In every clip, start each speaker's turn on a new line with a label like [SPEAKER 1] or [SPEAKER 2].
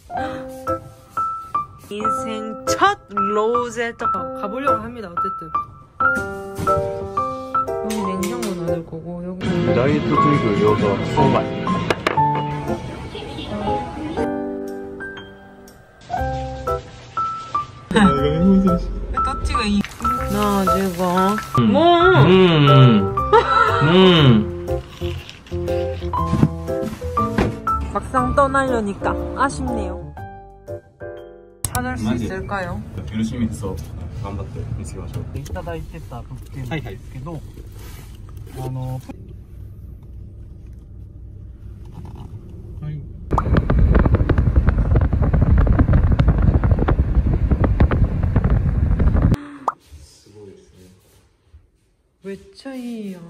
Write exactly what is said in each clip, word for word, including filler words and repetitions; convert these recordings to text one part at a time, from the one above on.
[SPEAKER 1] 인생 첫 로제 떡 가보려고 합니다. 어쨌든 여기 냉장고 넣을 거고 여기
[SPEAKER 2] 다이어트 트릭을 여기서 소바이.
[SPEAKER 1] 떡지가 이 나 지금 뭐
[SPEAKER 2] 음. 음.
[SPEAKER 1] 막상 떠나려니까 아쉽네요. 찾을 수 있을까요?
[SPEAKER 2] 열심히 해서頑張って見つけましょう。
[SPEAKER 3] いただいてた物件なんですけど、あのはい。
[SPEAKER 2] すごいですね。
[SPEAKER 1] めっちゃいいやん。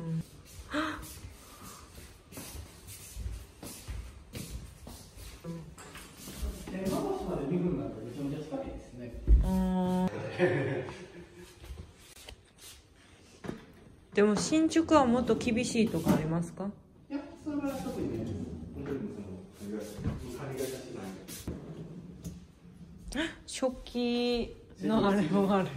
[SPEAKER 1] でも新築はもっと厳しいとかありますか？いや、それは特にね。食器のあれもある。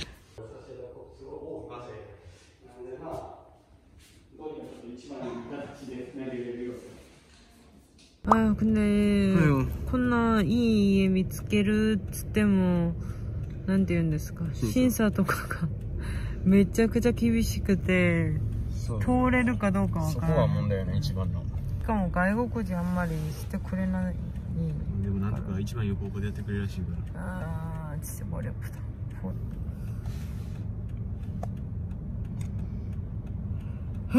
[SPEAKER 1] あ、근데こんないい家見つけるっつってもなんて言うんですか、審査とかがめちゃくちゃ厳しくて通れるかどうかわからない。
[SPEAKER 2] そこは問題よね、一番の。
[SPEAKER 1] しかも外国人あんまりしてくれない。
[SPEAKER 2] でもなんとか一番横こでやってくれるらしいから。
[SPEAKER 1] ああ、진짜 머리 아프다。うん、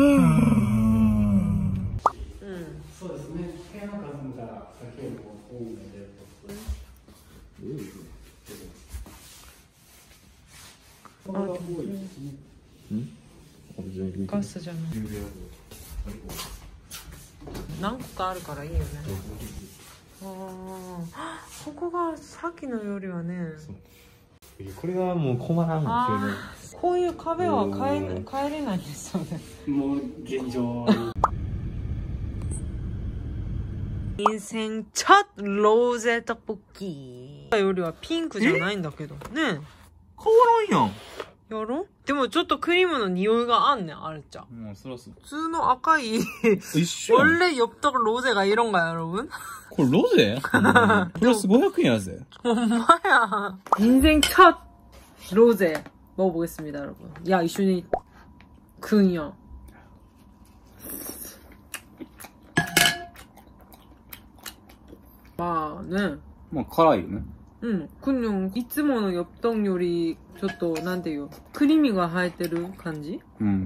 [SPEAKER 3] そうですね。部屋の数が先よりも多いので。
[SPEAKER 1] ガスじゃない。何個かあるからいいよね。ああ、ここがさっきのよりはね。
[SPEAKER 2] これはもう困らんですよね。
[SPEAKER 1] こういう壁は変え変えれないんですよね。
[SPEAKER 3] もう現状。
[SPEAKER 1] 인생 첫 로제 떡볶이よりはピンクじゃないんだけどね。
[SPEAKER 2] 変わらんやん。
[SPEAKER 1] やろ？でもちょっとクリームの匂いがあんねん、あるちゃん。
[SPEAKER 2] もうそらそう。
[SPEAKER 1] 普通の赤い
[SPEAKER 2] 一緒やん。
[SPEAKER 1] 원래 엽떡 로제가 이런가 여러분?
[SPEAKER 2] これロゼ？プラスごひゃくえんやぜ。
[SPEAKER 1] 엄마야. 인생 첫 로제 먹어보겠습니다, 여러분. 야, 이슈니 그냥. 아, 네.
[SPEAKER 2] まあ辛いよね。
[SPEAKER 1] 응, 그냥いつもの엽떡 요리 ちょっとなんていうクリーミが生えてる感じ?
[SPEAKER 2] 응.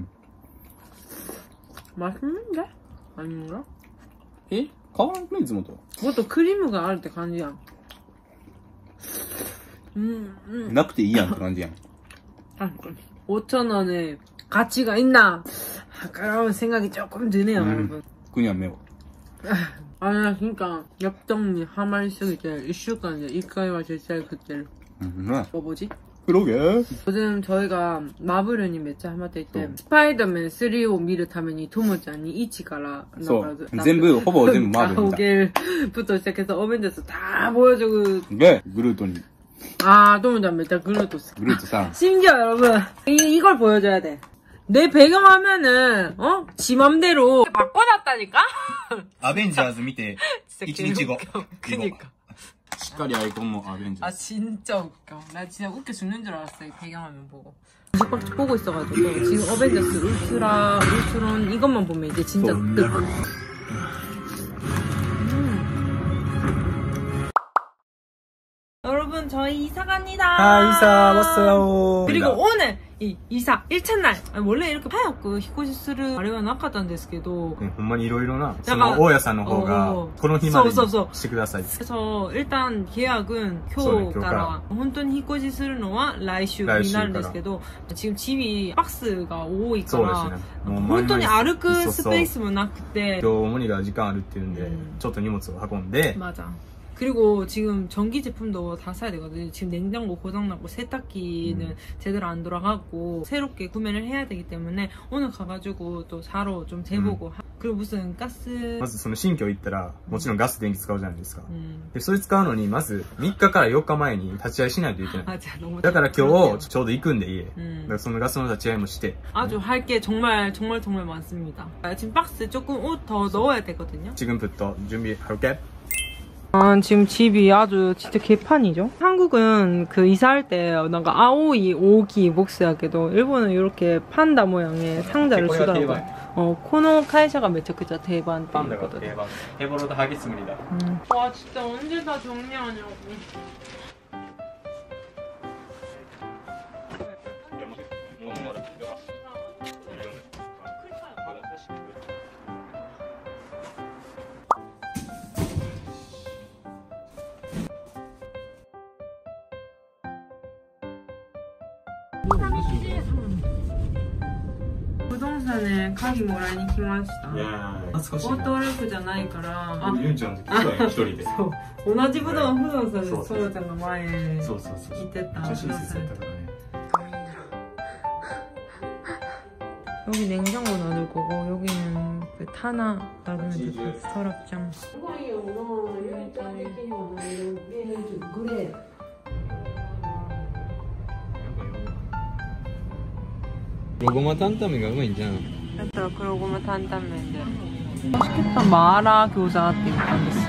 [SPEAKER 1] 맛있는데? 아닌가?
[SPEAKER 2] え? 変わらんくねいつもと。
[SPEAKER 1] もっとクリームがあるって感じやん。음, 음.
[SPEAKER 2] なくていいやんって感じやん。
[SPEAKER 1] 아, 오천 원에 가치가 있나? 아까운 생각이 조금 드네요,
[SPEAKER 2] 음.
[SPEAKER 1] 여러분.
[SPEAKER 2] 그냥 매워.
[SPEAKER 1] 아, 나 그니까 엽떡이 하마리 쓰기때 일週間でいっかいは絶対食ってる.
[SPEAKER 2] 음.
[SPEAKER 1] 뭐 뭐지?
[SPEAKER 2] 그러게.
[SPEAKER 1] 요즘 저희가 마블이 몇 차 하마테 때 스파이더맨 쓰리를見るために 토모짱이 이치から
[SPEAKER 2] そう全部ほぼ全部マーベル見た
[SPEAKER 1] 가오겔부터 시작해서 어벤져스 다 보여주고
[SPEAKER 2] 네 그루토니
[SPEAKER 1] 아 토모짱 메타 그루토
[SPEAKER 2] 그루토さん
[SPEAKER 1] 심지어 여러분 이, 이걸 보여줘야 돼. 내 배경화면은 어? 지 맘대로 바꿔놨다니까?
[SPEAKER 2] 아벤져스 見て 일日後
[SPEAKER 1] 그니까
[SPEAKER 2] しっかりアイコンもアベンジャー
[SPEAKER 1] 아 진짜 웃겨. 나 진짜 웃겨 죽는 줄 알았어 이 배경화면 보고. 빡빡 보고 있어가지고 지금 어벤져스 울트라 울트론 이것만 보면 이제 진짜 뜻. 음. 여러분 저희 이사 갑니다.
[SPEAKER 2] 아 이사 왔어요.
[SPEAKER 1] 그리고 오늘 이 이사 일 차 날 원래 이렇게早く引っ越しするあれはなかったんですけど
[SPEAKER 2] ほんまにいろいろなその大家さんの方がこの日までにしてください。
[SPEAKER 1] 그래서 일단 계약은 교가라 혼돈히引っ越しするのは来週になるんですけど 지금 집이 박스가多いから 本当に歩くスペースもなくて
[SPEAKER 2] 今日おもにが時間あるっていうんでちょっと荷物を運んで
[SPEAKER 1] 맞아. 그리고 지금 전기 제품도 다 사야 되거든요. 지금 냉장고 고장나고 세탁기는 음. 제대로 안 돌아가고 새롭게 구매를 해야 되기 때문에 오늘 가가지고 또 사러 좀 재보고 음. 그리고 무슨 가스
[SPEAKER 2] まずその新居行ったらもちろんガス電気使うじゃないですか、でそれ使うのにまずみっかからよっかまえに立ち会いしないといけない。だから今日ちょうど行くんで家、だからそのガスの立ち会いもして。
[SPEAKER 1] 아주 할 게 정말 정말 정말 많습니다. 지금 박스 조금 옷 더 넣어야 되거든요.
[SPEAKER 2] 지금부터 준비할게.
[SPEAKER 1] 아, 지금 집이 아주 진짜 개판이죠. 한국은 그 이사할 때 뭔가 아오이, 오기, 목스야게도 일본은 이렇게 판다 모양의 상자를 주더라고요. 어, 코노 카이샤가 매체크자 대반
[SPEAKER 2] 판다가 대반. 해보러도 하겠습니다.
[SPEAKER 1] 음. 와, 진짜 언제 다 정리하냐고. 부동산에 가기 모라니 키마시다. 오토르프じゃないから。あ、
[SPEAKER 2] ユンちゃんの時一人で。
[SPEAKER 1] そう。同じ不動不動産でソヨちゃんが前行
[SPEAKER 2] そうそうそう。
[SPEAKER 1] ってた。
[SPEAKER 2] 写真室やったからね。
[SPEAKER 1] 여기 냉장고 놔둘 거고 여기는 그 타나 놔두면 될 것 같아. 서랍장.
[SPEAKER 2] 고구마 탄타면가 우마이잖아.
[SPEAKER 1] 그래서 고구마 탄타면인데 맛있겠다. 마라 교자っていう感じです.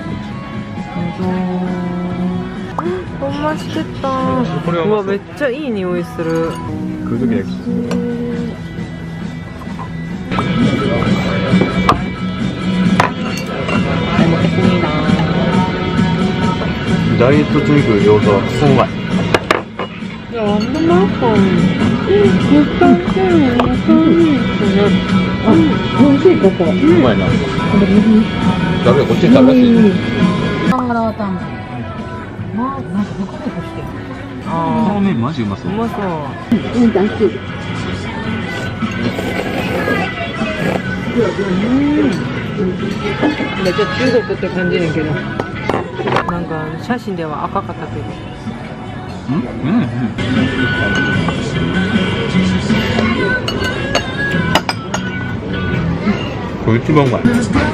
[SPEAKER 1] 너무 맛있겠다. 우와, めっちゃいい匂いする.
[SPEAKER 2] 그時
[SPEAKER 1] 잘 먹겠습니다.
[SPEAKER 2] 다이어트 중이고 요소 손맛.
[SPEAKER 1] 야, 완전 맛있어. 진짜 맛있어. 맛있어.
[SPEAKER 2] 우마이나. 나를 어떻게 잘랐지?
[SPEAKER 1] 탕라탕. 막, 나 그거 같아 보시게. 아,
[SPEAKER 2] 처음에 맛이 음았어.
[SPEAKER 1] 음았어. 응, 맛있지.めっちゃ中国って感じねんけど、なんか写真では赤かったけど。
[SPEAKER 2] うんうんうん。これ一番うまい。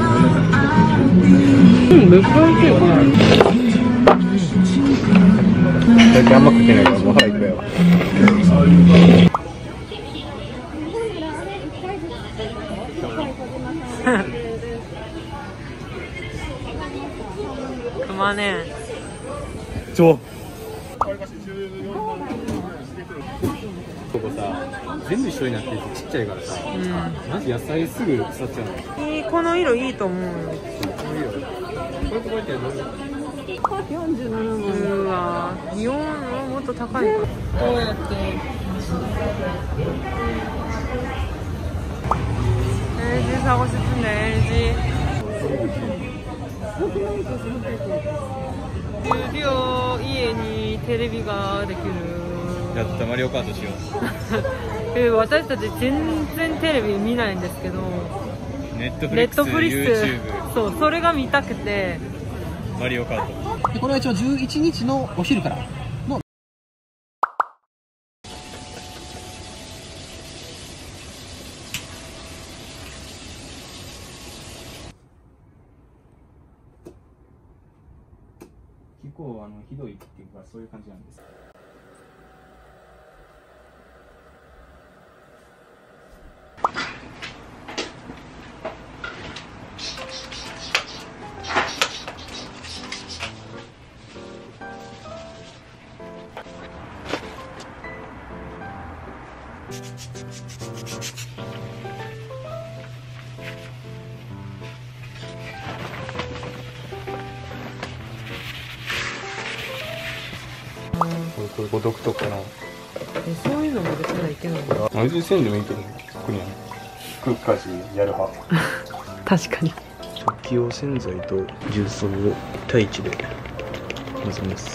[SPEAKER 1] うん、めっちゃ美味しいこれ。
[SPEAKER 2] 最近あんま食ってないからもう腹いっぱいやわ。그만해. 줘. 이거 사, 전부 一緒になっててちっちゃいからさ、マジ野菜すぐ腐っちゃうの。いい、この色いいと思う。この色。こうやってこうやってやる。よんじゅうななまん。うわ、イオンはもっと高いか。どうやって。엘지 사고 싶은데 엘지. 드디어 이에に テレビができる。やった、マリオカートしよう。私たち全然テレビ見ないんですけど、ネットフリックス、YouTube、そう、それが見たくて。マリオカート。これは一応じゅういちにちのお昼からの。結構あのひどいっていうかそういう感じなんです。これ独特かな。そういうのも別にいけないの。味せんでもいいけど、特にクッカージやる派。確かに。食器用洗剤と重曹をいち対いちで混ぜます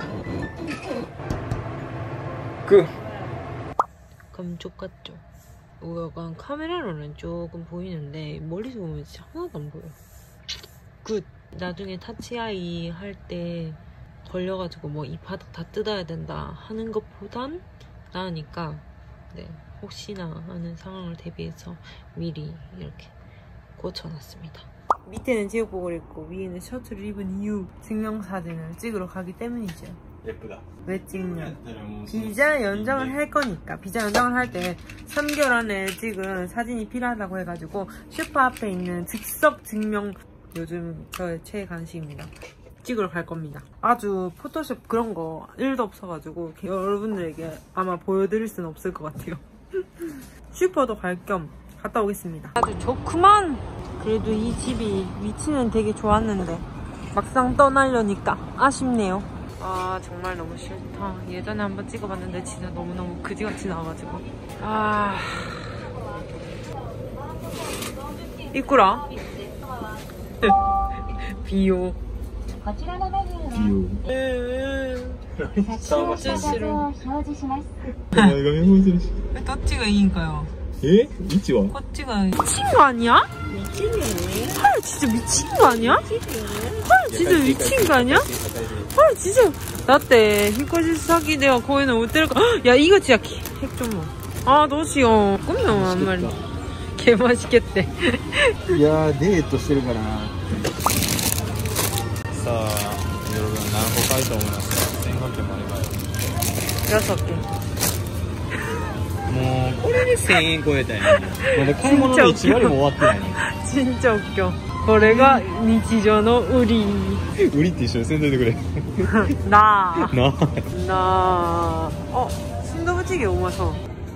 [SPEAKER 2] 。그 감쪽 같죠?
[SPEAKER 1] 약간 카메라로는 조금 보이는데 멀리서 보면 진짜 하나도 안 보여. 굿. 나중에 타치아이 할 때 걸려가지고 뭐 이 바닥 다 뜯어야 된다 하는 것보단 나으니까 네, 혹시나 하는 상황을 대비해서 미리 이렇게 고쳐놨습니다. 밑에는 제육복을 입고 위에는 셔츠를 입은 이유 증명사진을 찍으러 가기 때문이죠.
[SPEAKER 4] 예쁘다.
[SPEAKER 1] 왜 찍냐? 비자 연장을 할 거니까. 비자 연장을 할 때 삼 개월 안에 찍은 사진이 필요하다고 해가지고 슈퍼 앞에 있는 즉석 증명, 요즘 저의 최애 간식입니다. 찍으러 갈 겁니다. 아주 포토샵 그런 거 일도 없어가지고 여러분들에게 아마 보여드릴 수는 없을 것 같아요. 슈퍼도 갈 겸 갔다 오겠습니다. 아주 좋구만. 그래도 이 집이 위치는 되게 좋았는데 막상 떠나려니까 아쉽네요. 아 정말 너무 싫다. 예전에 한번 찍어봤는데 진짜 너무너무 그지같이 나와가지고. 아 이꾸라 비오
[SPEAKER 4] 비오
[SPEAKER 1] 진짜 싫어.
[SPEAKER 4] 왜
[SPEAKER 1] どっちがいいんかよ.
[SPEAKER 4] 에? 있지 와.
[SPEAKER 1] こっちが미친 거 아니야? 헐 진짜 미친 거 아니야? 헐 진짜 미친 거 아니야? 헐 진짜.だって引っ越し先ではこういうの売ってるから。야 이거 진짜 핵 좀 뭐. 아どうしよう. 꾸면 안 말이. 개 맛있겠대.
[SPEAKER 4] 야デートしてるからな. さあ여러분何個買いと思いますか? せんはっぴゃくもあります.
[SPEAKER 1] 여섯 개.
[SPEAKER 4] もうこれでせんえん超えたよね。まだ買い物のいち割も終わってないね。
[SPEAKER 1] 진짜 웃겨. これが日常の売り。
[SPEAKER 4] 売りって一緒にせんといてくれ。
[SPEAKER 1] 나.
[SPEAKER 4] 나.
[SPEAKER 1] 나. 어, 순두부찌개 오마서.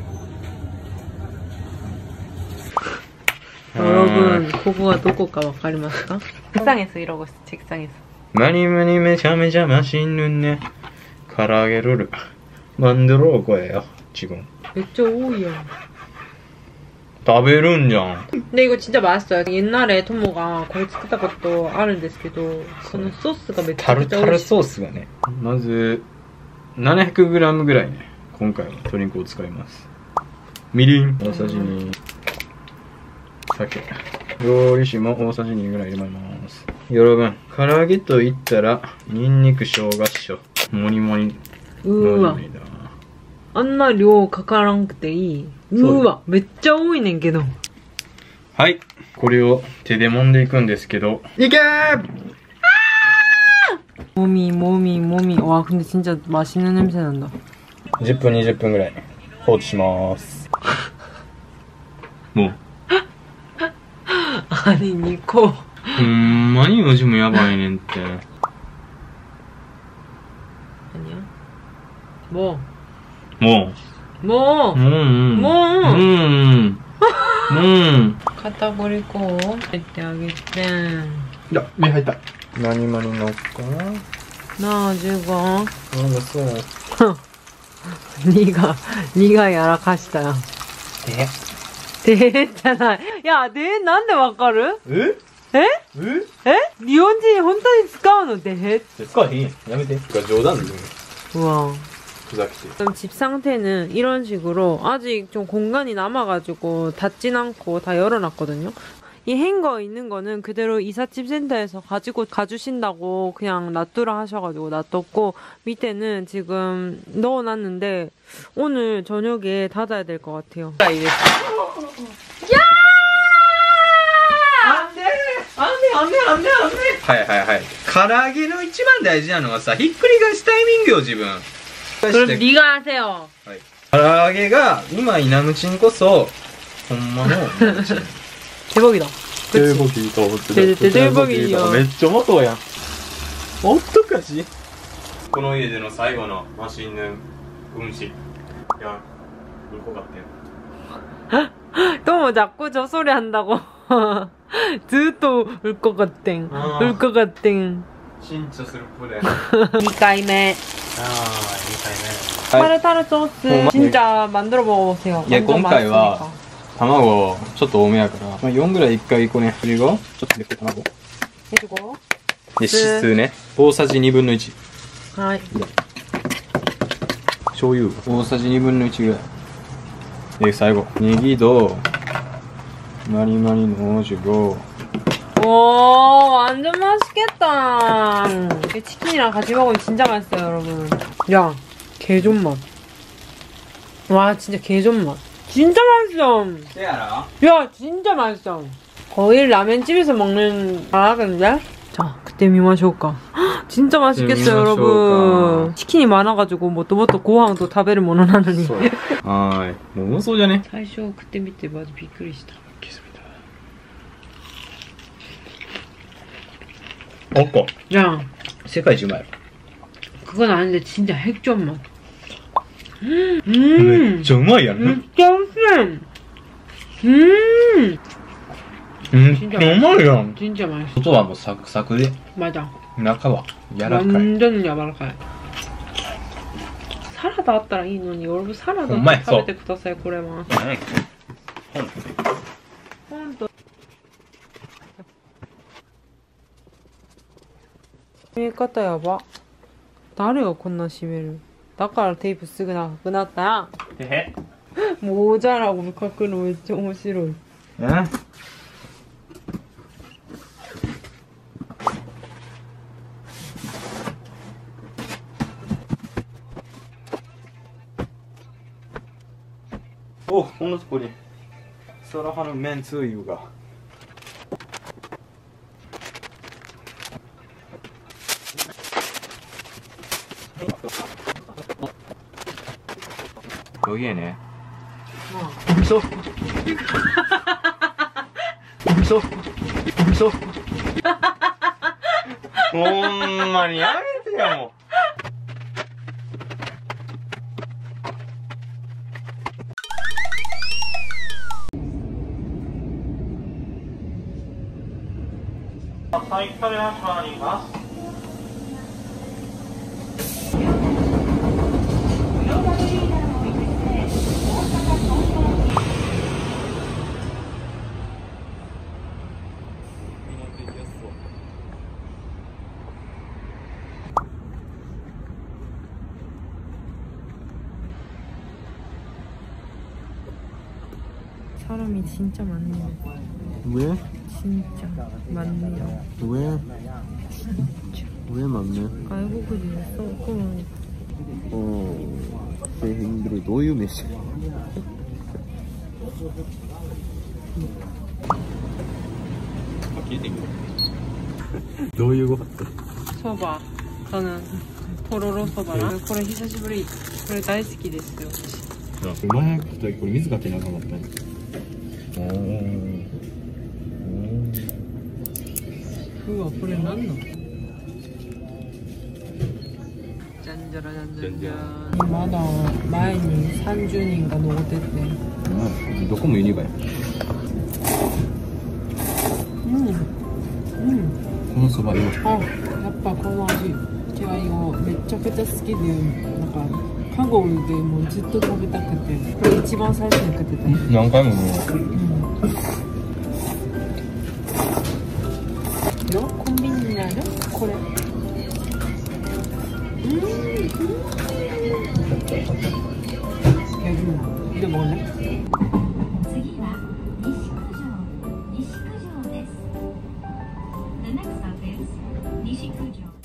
[SPEAKER 1] 여러분, 그거가 누구가 와카리마스까? 책상에서 이러고 있어, 책상에서.
[SPEAKER 4] 많이 많이 매자매자 맛있는 네 가라게 룰을 만들어 올 거예요, 지금.
[SPEAKER 1] 맥주 오이야.
[SPEAKER 4] 食べるんじゃん.
[SPEAKER 1] 근데 이거 진짜 맛있어요. 옛날에 토모가 거의作ったことあるんですけど、そのソースがめっちゃくちゃ美味しい。タルタルソースがね。
[SPEAKER 4] まずななひゃくグラムぐらいね、今回は鶏肉を使います。みりん大さじに、酒、料理酒も大さじにぐらい入れます。여러분、唐揚げと言ったらニンニク生姜塩もりもりのりだ。
[SPEAKER 1] あんな量かからんくていい。うわ、めっちゃ多いねんけど。
[SPEAKER 4] はい、これを手で揉んでいくんですけど、いけー！
[SPEAKER 1] もみもみもみ。わ、근데 진짜 맛있는 냄새 난다.
[SPEAKER 4] じゅっぷんにじゅっぷんぐらい放置します。もう。
[SPEAKER 1] ありにこう。
[SPEAKER 4] ほんまに味もやばいねんって。
[SPEAKER 1] 何や？もう。
[SPEAKER 4] もう。
[SPEAKER 1] もう。
[SPEAKER 4] もう。もう。もう。もう。
[SPEAKER 1] 片栗粉を入ってあげて。
[SPEAKER 4] いや、目入った。何々のかな。
[SPEAKER 1] なあ、じゅうご。なん
[SPEAKER 4] だそう。
[SPEAKER 1] にが、にがやらかしたよ。ででじゃない。いや、で、なんでわかる？
[SPEAKER 4] え
[SPEAKER 1] え
[SPEAKER 4] え
[SPEAKER 1] え日本人本当に使うのでへ
[SPEAKER 4] 使わへんやん。やめて。冗談で。
[SPEAKER 1] うわ。
[SPEAKER 4] 집
[SPEAKER 1] 상태는 이런 식으로 아직 좀 공간이 남아가지고 닫진 않고 다 열어놨거든요. 이 행거 있는 거는 그대로 이삿짐 센터에서 가지고 가주신다고 그냥 놔두라 하셔가지고 놔뒀고, 밑에는 지금 넣어놨는데 오늘 저녁에 닫아야 될 것 같아요. 야! 안돼! 안돼! 안돼! 안돼! 안돼!
[SPEAKER 4] はいはいはい。唐揚げの一番大事なのはさ、ひっくり返すタイミングよ、自分。
[SPEAKER 1] 그럼 네가 하세요.
[SPEAKER 4] 唐揚げがうまいナムチンこそほんまのナムチン。
[SPEAKER 1] 대박이다.
[SPEAKER 4] 대박이다.
[SPEAKER 1] 대박이야.
[SPEAKER 4] めっちゃ元やん。어떡하지? この家での最後のマシンヌ음식. 야, 울 것 같아요.
[SPEAKER 1] 또 자꾸 저 소리 한다고. 또 울 것 같땡. 울 것 같땡.
[SPEAKER 4] 緊張するプレイ。
[SPEAKER 1] にかいめ。
[SPEAKER 4] 아, 이 타임에.
[SPEAKER 1] 타르타르 소스 진짜 만들어 먹어보세요.
[SPEAKER 4] 예, 今回は卵ちょっと多めやから、まあ、よんぐらいいっかいこね。그리고ちょっとめっちゃ卵。
[SPEAKER 1] 해주고.
[SPEAKER 4] で、塩ね。大さじにぶんのいち。
[SPEAKER 1] はい。
[SPEAKER 4] 醤油大さじにぶんのいちぐらい。 で最後ネギとマリマリ넣어주고
[SPEAKER 1] 오, 완전 맛있겠다. 치킨이랑 같이 먹으면 진짜 맛있어요, 여러분. 야, 개존맛. 와, 진짜 개존맛. 진짜 맛있어. 야, 진짜 맛있어. 거의 라면집에서 먹는 아, 근데? 자, 그때 미마쇼우까. 진짜 맛있겠어요, 여러분. 치킨이 많아가지고 뭐 또 뭐 또 고항도 다베를 못 하느니.
[SPEAKER 4] 아, 너무 소자네.
[SPEAKER 1] 最初 그때 밑에 맞아びっくりした.
[SPEAKER 4] 어꺼.
[SPEAKER 1] 야,
[SPEAKER 4] 세계一うまい.
[SPEAKER 1] 그건 아닌데 진짜 핵존맛. 음,
[SPEAKER 4] 음, 정말 야.
[SPEAKER 1] 진짜 쎄. 음,
[SPEAKER 4] 음,
[SPEAKER 1] 진짜
[SPEAKER 4] 정말 야.
[SPEAKER 1] 진짜 맛있어.
[SPEAKER 4] 外はもうサクサクで
[SPEAKER 1] 맞아.
[SPEAKER 4] 中は柔らかい.
[SPEAKER 1] 완전 柔らかい. 사라다 왔다라いいのに 여러분 사라다
[SPEAKER 4] ほんまや、
[SPEAKER 1] 食べてくださいこれは. ほんと. 閉め方やば。誰がこんな閉める？だからテープすぐ長くなったやん。
[SPEAKER 4] え
[SPEAKER 1] もうおじゃらを書くのめっちゃ面白い。
[SPEAKER 4] えお、こんなとこにサラハのめんつゆが。여기에네. 엄소. 엄소. 엄소. ほんまにやめてよもう。はい、食べましょう。あります。
[SPEAKER 1] 사람이 진짜 많네요.
[SPEAKER 4] 왜?
[SPEAKER 1] 진짜 많네요.
[SPEAKER 4] 왜?
[SPEAKER 1] 진짜.
[SPEAKER 4] 왜 많네?
[SPEAKER 1] 외국인이었어. 그럼.
[SPEAKER 4] 어, 대행들이 노유 메시. どういうご飯？
[SPEAKER 1] 소바. 저는 포로로 소바랑これ久しぶり. これ大好きですよ.
[SPEAKER 4] うまいことこれ水かけなかったね。おお。
[SPEAKER 1] うわこれ何の? 짠짜라짠짠짠. 마다 마에니 삼십人が 残ってて.
[SPEAKER 4] 응. どこもユニバや.
[SPEAKER 1] 음. 음.
[SPEAKER 4] このそばよ.
[SPEAKER 1] 아, やっぱこの味. 제가 이거 めちゃくちゃ好きでなんか 한국에 뭐ずっと食べたくてこれ一番最初に買ってたよ
[SPEAKER 4] 何回ももう
[SPEAKER 1] よコンビニにあるこれうんうんでもね
[SPEAKER 5] 次は西九条西九条です。The next stop is 西九条。